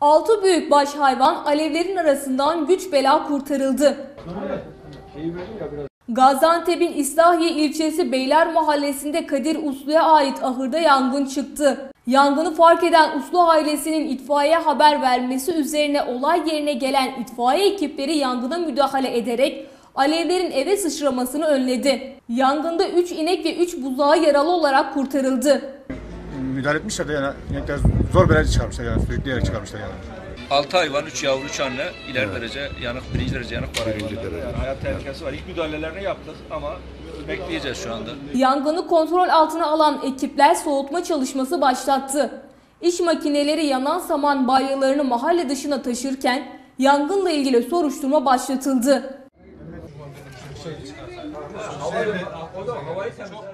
6 büyükbaş hayvan alevlerin arasından güç bela kurtarıldı. Gaziantep'in İslahiye ilçesi Beyler Mahallesi'nde Kadir Uslu'ya ait ahırda yangın çıktı. Yangını fark eden Uslu ailesinin itfaiye haber vermesi üzerine olay yerine gelen itfaiye ekipleri yangına müdahale ederek alevlerin eve sıçramasını önledi. Yangında 3 inek ve 3 buzağı yaralı olarak kurtarıldı. Müdahale etmişler de yani inekler zor bela çıkarmışlar yani sürükleyerek çıkarmışlar yani. 6 hayvan, 3 yavru, 3 anne, ileri derece yanık, birinci derece yanık var. Yani hayat tehlikesi var. İlk müdahalelerini yaptık ama bekleyeceğiz şu anda. Yangını kontrol altına alan ekipler soğutma çalışması başlattı. İş makineleri yanan saman balyalarını mahalle dışına taşırken yangınla ilgili soruşturma başlatıldı.